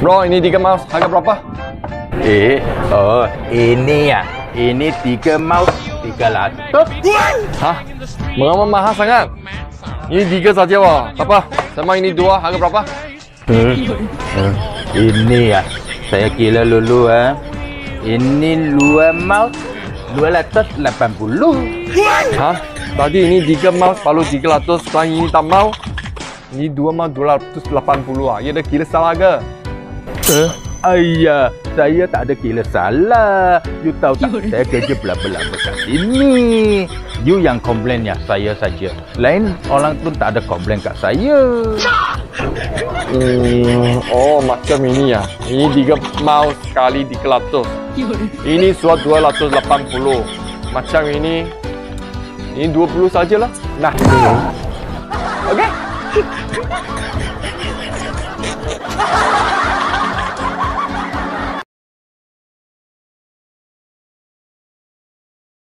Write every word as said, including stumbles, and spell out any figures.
Bro, ini tiga mouse harga berapa? Eh, oh, ini ya. Ini tiga mouse tiga ratus. Hah? Mengapa mahal sangat? Ini tiga saja wah. Apa? Sama ini dua harga berapa? Hmm. Hmm. Ini ya. Saya kira dulu ah. Ini dua mouse dua ratus lapan puluh. Hah? Tadi ini tiga mouse baru tiga ratus, sekarang ini tak mau. Ini dua mouse dua ratus lapan puluh ah. Ya dah kira salah ke? Eh, ayah, saya tak ada kira salah. You tahu tak, saya kerja berlama-lama kat sini. You yang komplain ya, saya saja. Lain orang pun tak ada komplain kat saya. Hmm, oh macam ini ya. Ini tiga mouse kali tiga ratus. Ini suat dua ratus lapan puluh. Macam ini. Ini dua puluh sajalah. Nah. Okey.